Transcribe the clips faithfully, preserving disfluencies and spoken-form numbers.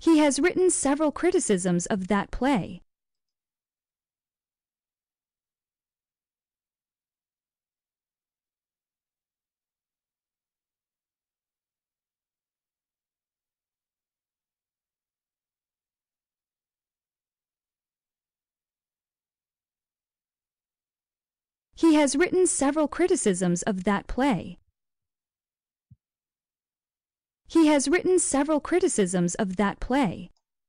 He has written several criticisms of that play. He has written several criticisms of that play. He has written several criticisms of that play.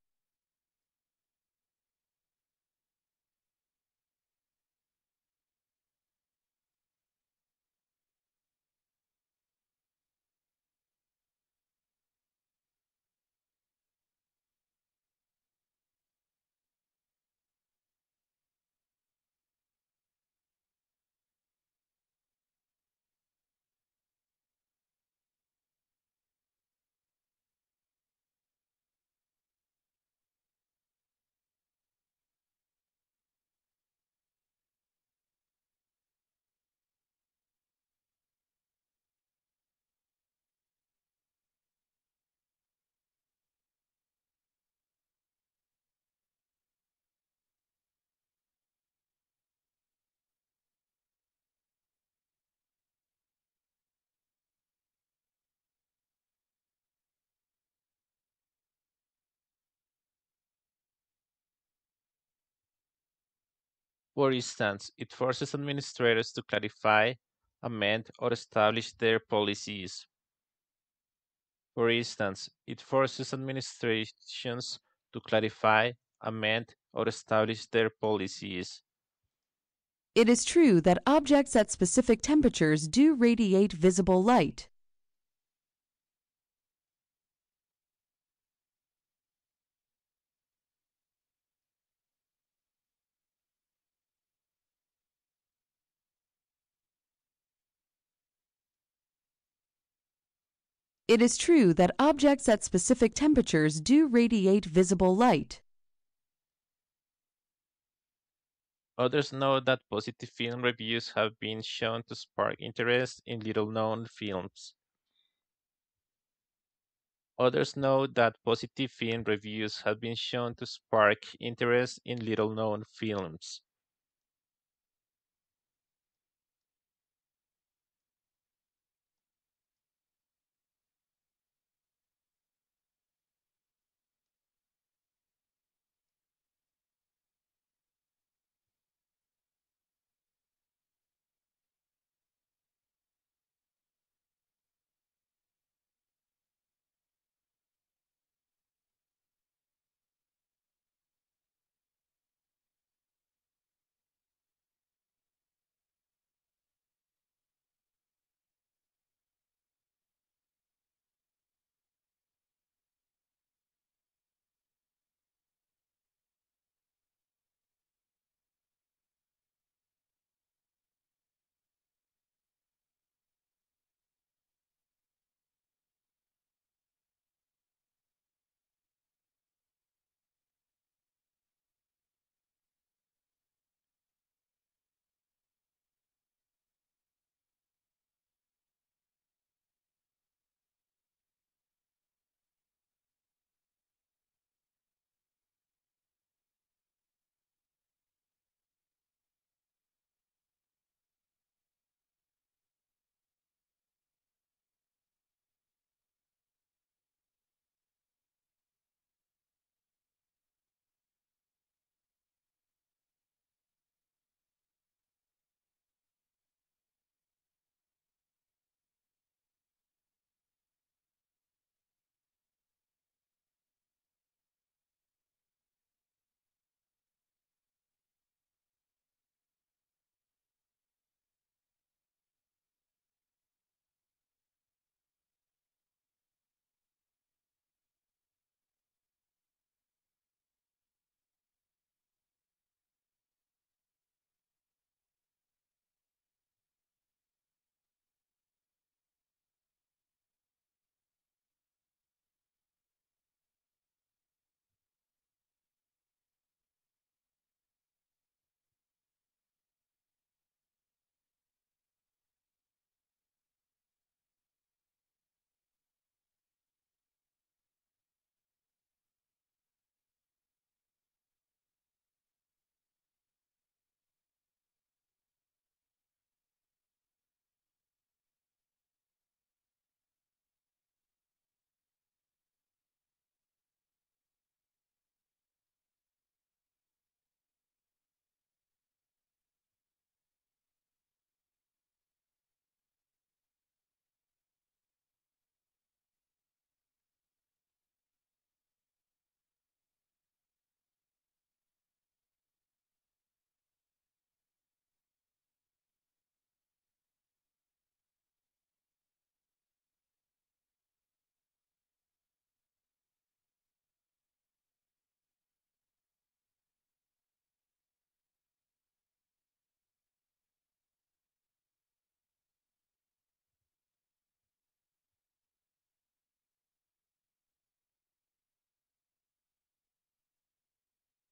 For instance, it forces administrators to clarify, amend, or establish their policies. For instance, it forces administrations to clarify, amend, or establish their policies. It is true that objects at specific temperatures do radiate visible light. It is true that objects at specific temperatures do radiate visible light. Others note that positive film reviews have been shown to spark interest in little-known films. Others note that positive film reviews have been shown to spark interest in little-known films.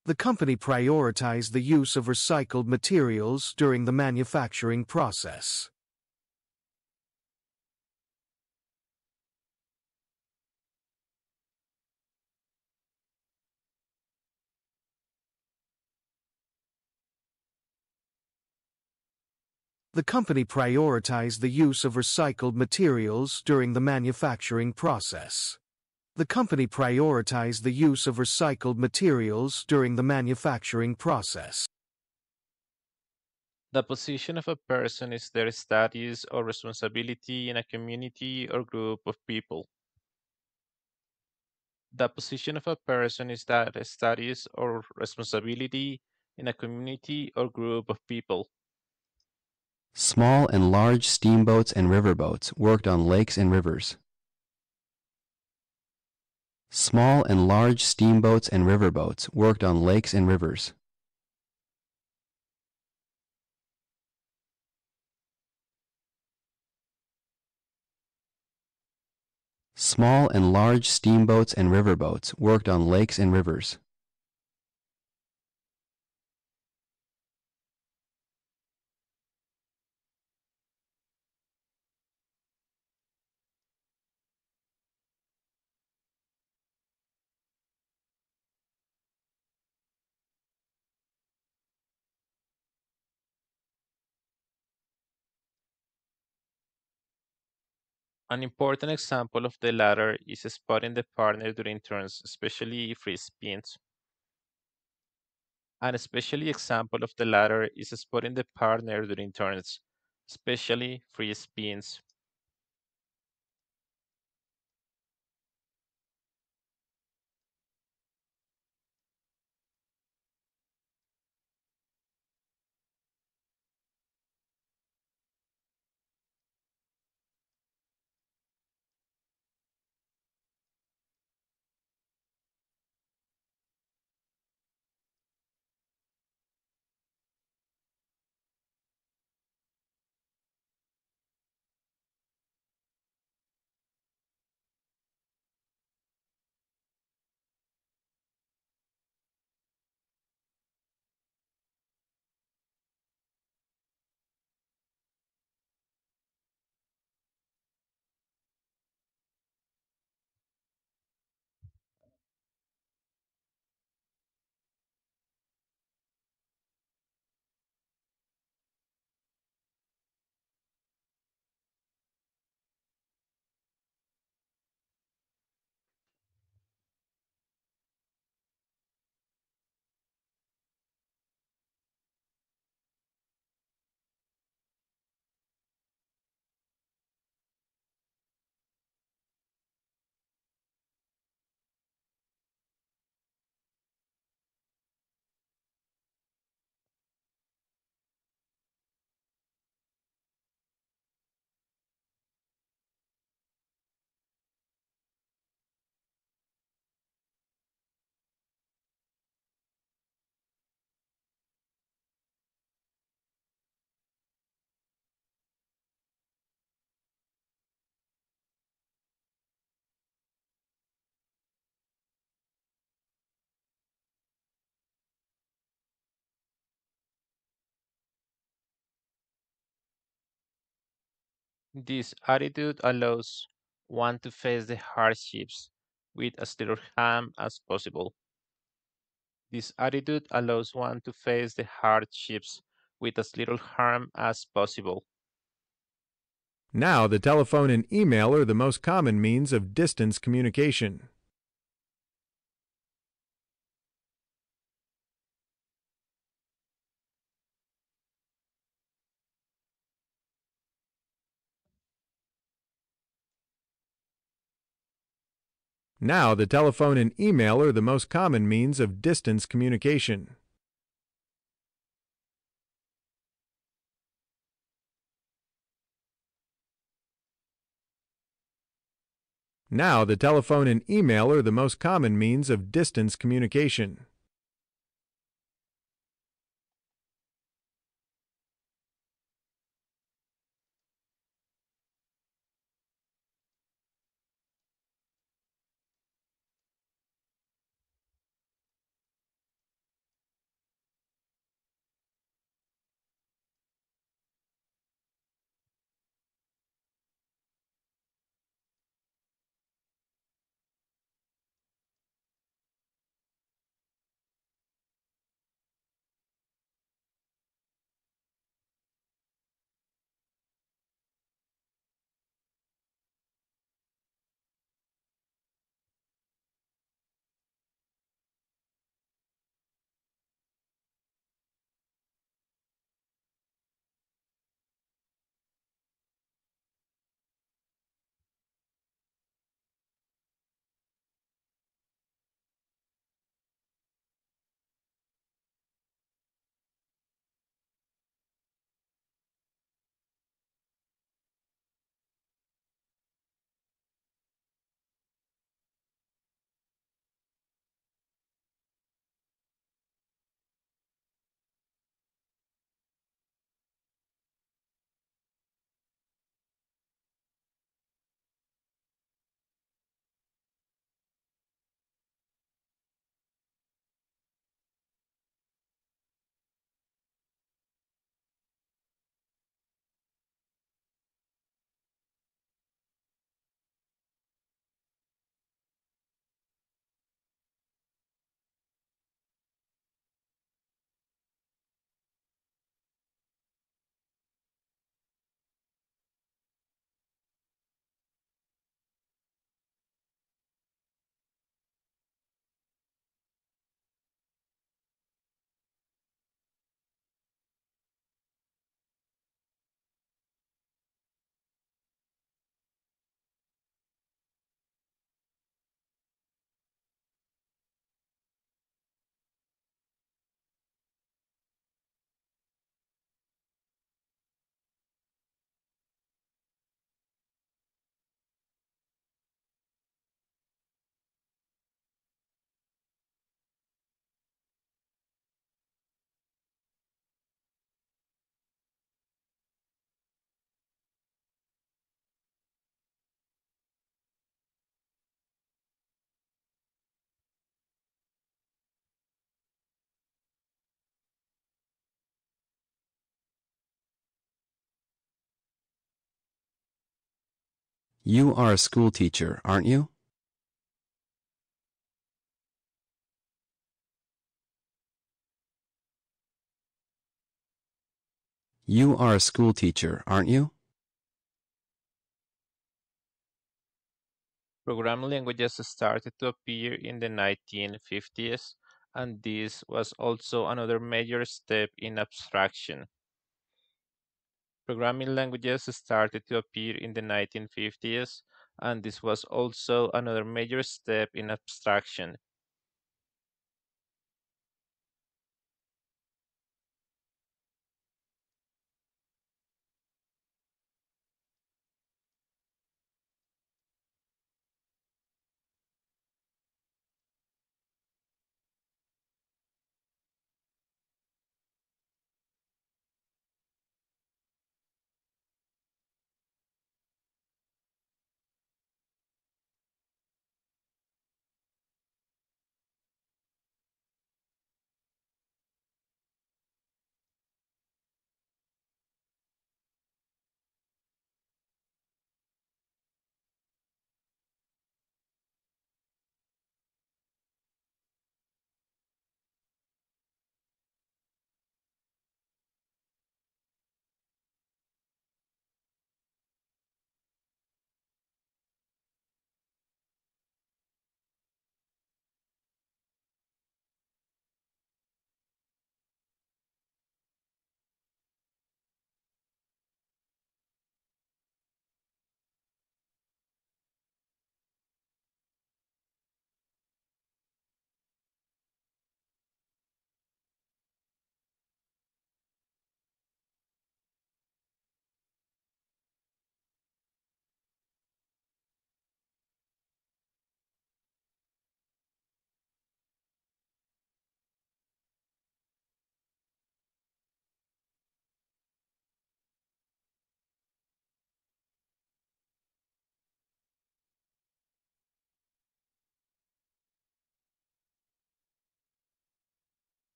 The company prioritized the use of recycled materials during the manufacturing process. The company prioritized the use of recycled materials during the manufacturing process. The company prioritized the use of recycled materials during the manufacturing process. The position of a person is their status or responsibility in a community or group of people. The position of a person is that status or responsibility in a community or group of people. Small and large steamboats and riverboats worked on lakes and rivers. Small and large steamboats and riverboats worked on lakes and rivers. Small and large steamboats and riverboats worked on lakes and rivers. An important example of the latter is spotting the partner during turns, especially free spins. An especially example of the latter is spotting the partner during turns, especially free spins. This attitude allows one to face the hardships with as little harm as possible. This attitude allows one to face the hardships with as little harm as possible. Now, the telephone and email are the most common means of distance communication. Now, the telephone and email are the most common means of distance communication. Now, the telephone and email are the most common means of distance communication. You are a school teacher, aren't you? You are a school teacher, aren't you? Programming languages started to appear in the nineteen fifties, and this was also another major step in abstraction. Programming languages started to appear in the nineteen fifties, and this was also another major step in abstraction.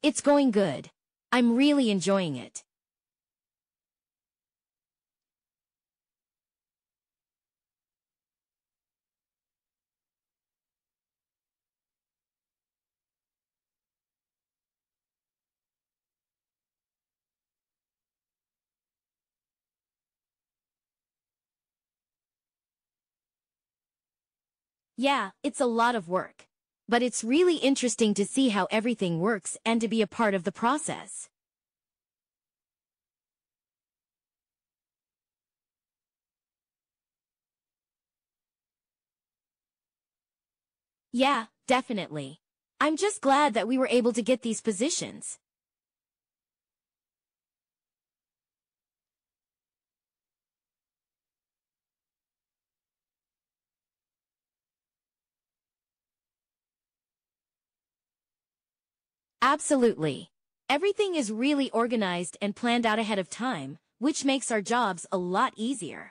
It's going good. I'm really enjoying it. Yeah, it's a lot of work. But it's really interesting to see how everything works and to be a part of the process. Yeah, definitely. I'm just glad that we were able to get these positions. Absolutely. Everything is really organized and planned out ahead of time, which makes our jobs a lot easier.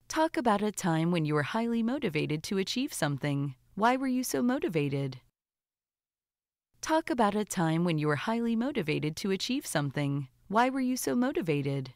Talk about a time when you were highly motivated to achieve something. Why were you so motivated? Talk about a time when you were highly motivated to achieve something. Why were you so motivated?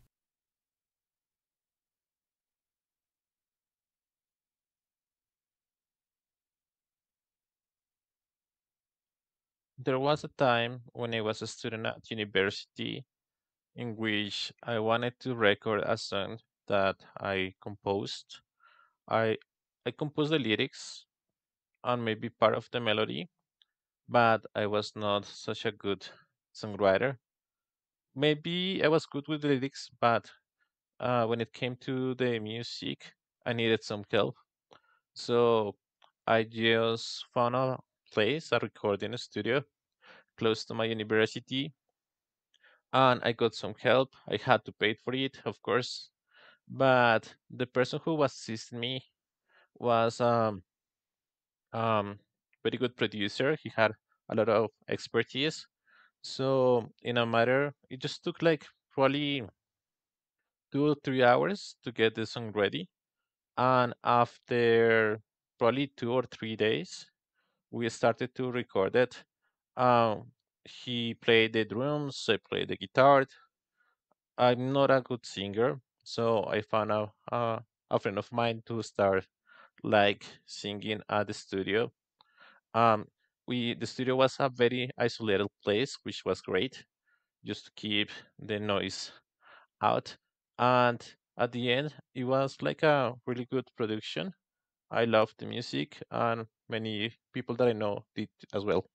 There was a time when I was a student at university in which I wanted to record a song that I composed. I I composed the lyrics and maybe part of the melody, but I was not such a good songwriter. Maybe I was good with the lyrics, but uh, when it came to the music, I needed some help. So I just found a place, a recording studio close to my university, and I got some help. I had to pay for it, of course, but the person who was assisting me was um um very good producer. He had a lot of expertise. So in a matter, it just took like probably two or three hours to get the song ready. And after probably two or three days, we started to record it. Um, he played the drums, I played the guitar. I'm not a good singer, so I found a, uh, a friend of mine to start like singing at the studio. Um, we the studio was a very isolated place, which was great, just to keep the noise out. And at the end, it was like a really good production. I loved the music, and many people that I know did as well.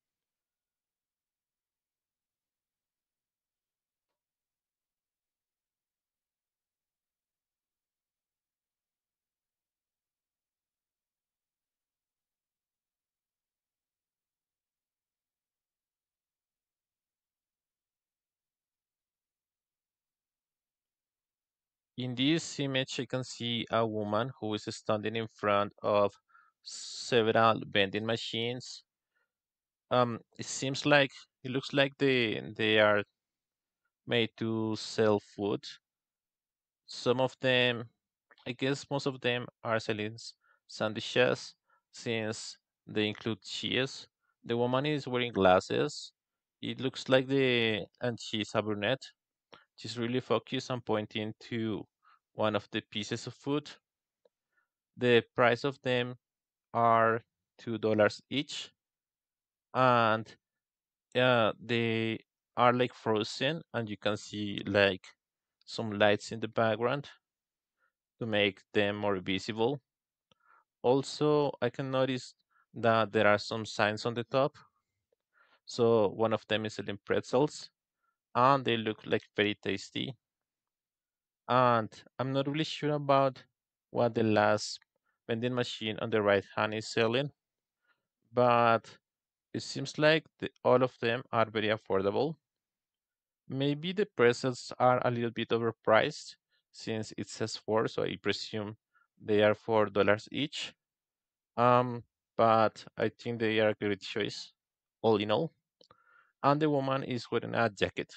In this image, I can see a woman who is standing in front of several vending machines. Um, it seems like it looks like they they are made to sell food. Some of them, I guess, most of them are selling s- sandwiches since they include cheese. The woman is wearing glasses. It looks like the and she's a brunette. She's really focused on pointing to one of the pieces of food. The price of them are two dollars each, and uh, they are like frozen, and you can see like some lights in the background to make them more visible. Also, I can notice that there are some signs on the top. So one of them is selling pretzels, and they look like very tasty. And I'm not really sure about what the last vending machine on the right hand is selling, but it seems like the, all of them are very affordable. Maybe the pretzels are a little bit overpriced since it says four, so I presume they are four dollars each. Um, but I think they are a great choice, all in all. And the woman is wearing a jacket.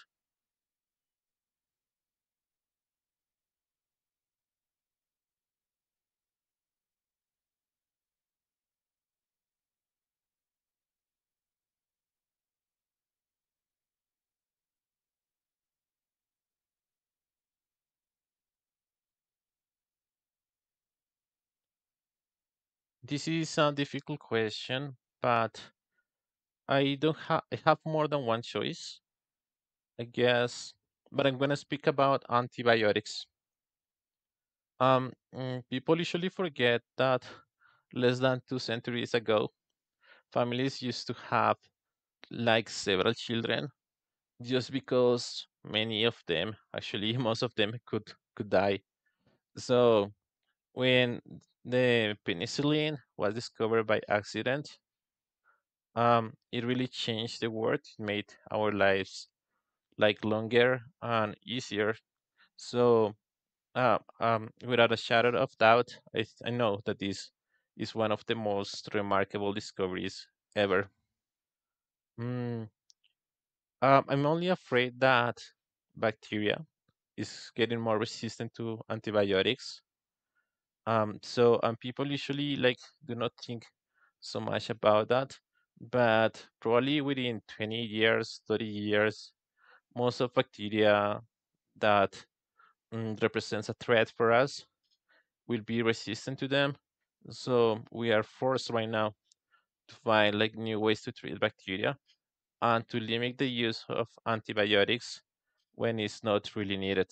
This is a difficult question, but I don't have I have more than one choice, I guess. But I'm gonna speak about antibiotics. Um, mm, people usually forget that less than two centuries ago, families used to have like several children just because many of them, actually most of them, could could die. So when the penicillin was discovered by accident, um, it really changed the world. It made our lives like longer and easier. So, uh, um, without a shadow of doubt, I, th- I know that this is one of the most remarkable discoveries ever. Mm, um, I'm only afraid that bacteria is getting more resistant to antibiotics. Um, so um, people usually like do not think so much about that, but probably within twenty years, thirty years, most of bacteria that mm, represents a threat for us will be resistant to them. So we are forced right now to find like new ways to treat bacteria and to limit the use of antibiotics when it's not really needed.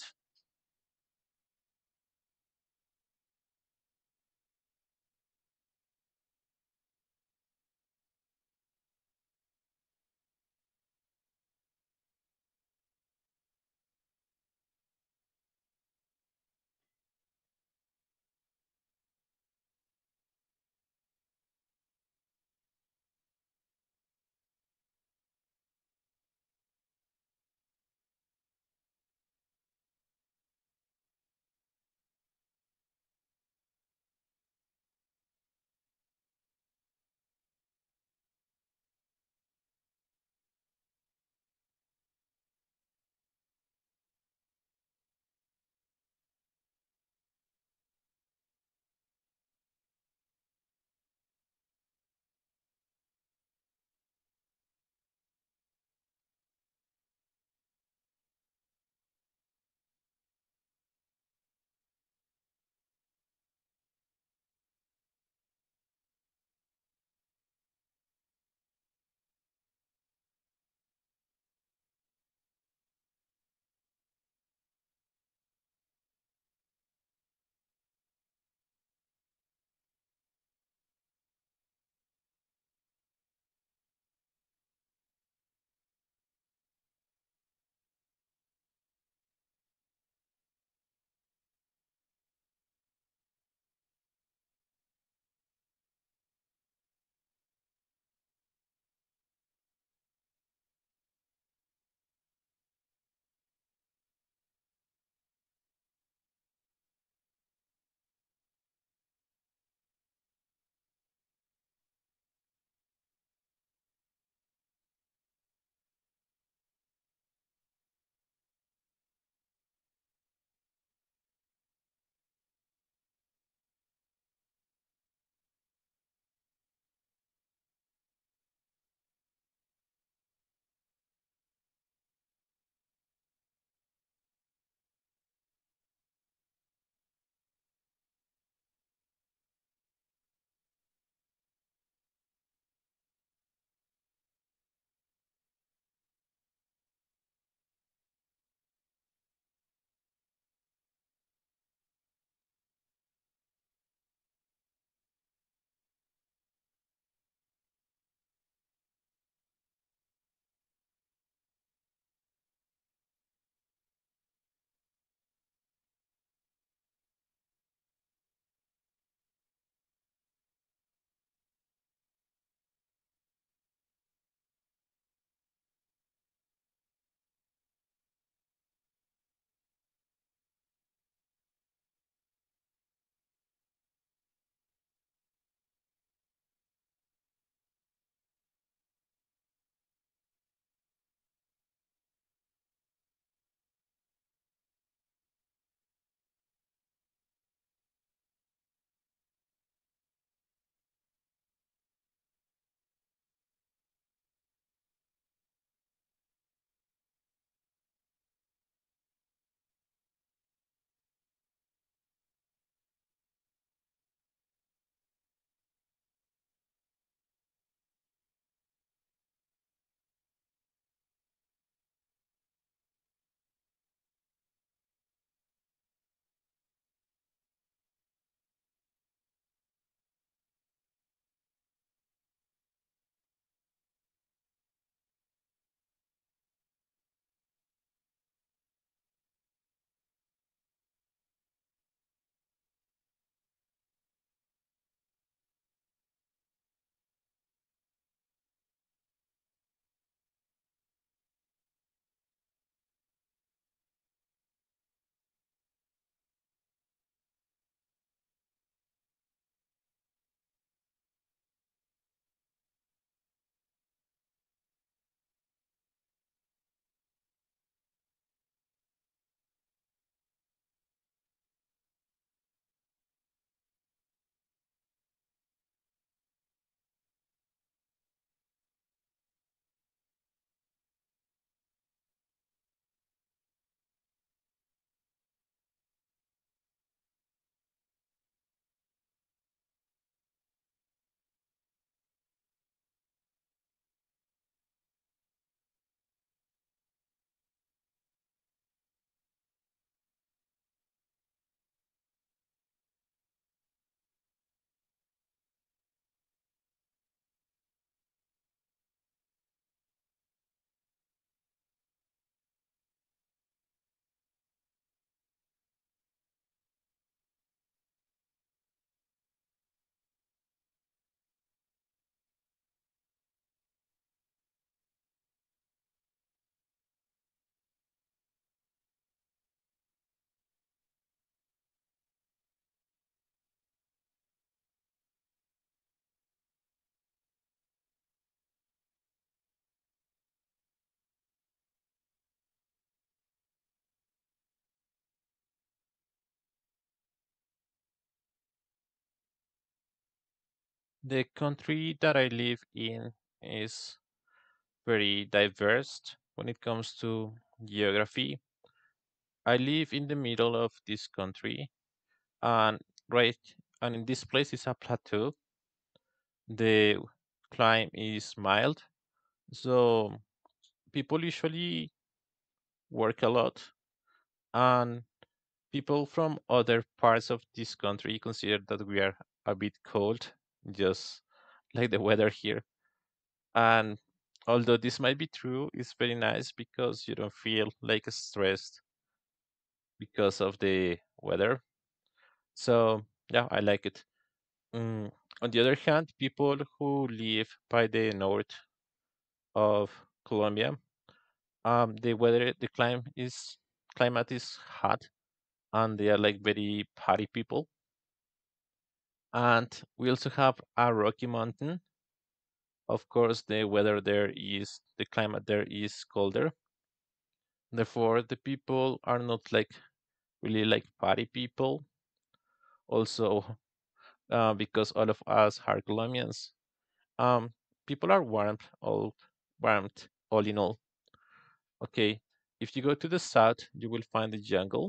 The country that I live in is very diverse when it comes to geography. I live in the middle of this country, and right, and in this place is a plateau. The climate is mild, so people usually work a lot, and people from other parts of this country consider that we are a bit cold, just like the weather here. And although this might be true, it's very nice because you don't feel like stressed because of the weather. So yeah, I like it. Mm, on the other hand, people who live by the north of Colombia, um, the weather, the climate is climate is hot, and they are like very party people. And we also have a Rocky Mountain. Of course, the weather there is the climate there is colder. Therefore, the people are not like really like party people. Also, uh, because all of us are Colombians, um, people are warm, all warmed, all in all. Okay, if you go to the south, you will find the jungle.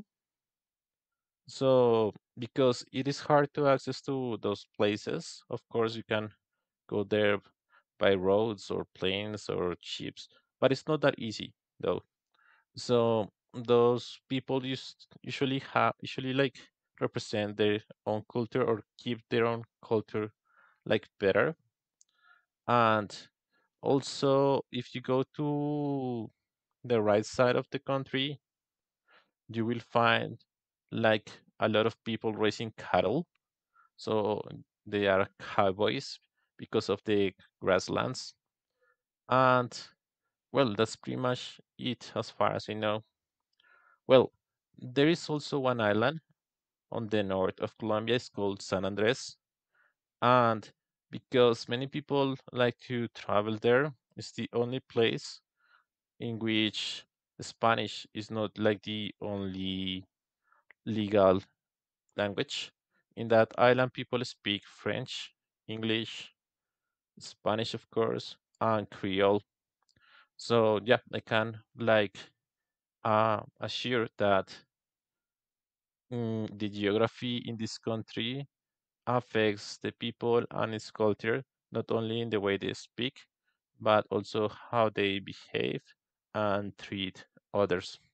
So, because it is hard to access to those places, of course, you can go there by roads or planes or ships, but it's not that easy though. So those people used usually have usually like represent their own culture or keep their own culture like better. And also, if you go to the right side of the country, you will find like a lot of people raising cattle. So they are cowboys because of the grasslands. And well, that's pretty much it as far as I know. Well, there is also one island on the north of Colombia. It's called San Andres. And because many people like to travel there, it's the only place in which Spanish is not like the only legal language. In that island, people speak French, English, Spanish, of course, and Creole. So yeah, I can like uh, assure that mm, the geography in this country affects the people and its culture, not only in the way they speak, but also how they behave and treat others.